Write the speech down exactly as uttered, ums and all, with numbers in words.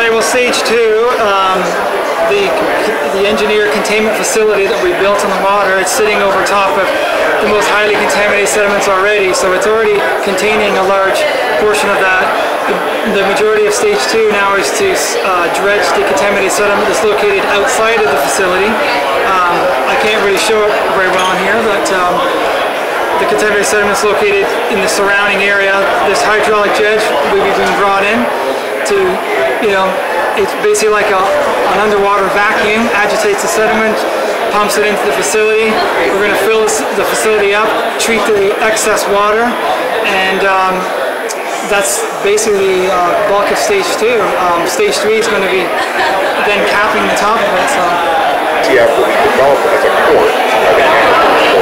Alright, well stage two, um, the, the engineered containment facility that we built in the water, it's sitting over top of the most highly contaminated sediments already, so it's already containing a large portion of that. The, the majority of stage two now is to uh, dredge the contaminated sediment that's located outside of the facility. Um, I can't really show it very well in here, but um, the contaminated sediment is located in the surrounding area. This hydraulic dredge will be being brought in to, you know, it's basically like a, an underwater vacuum, agitates the sediment, pumps it into the facility. We're going to fill this, the facility up, treat the excess water, and um, that's basically the uh, bulk of stage two. Um, stage three is going to be then capping the top of it. So. Yeah, developed as a port.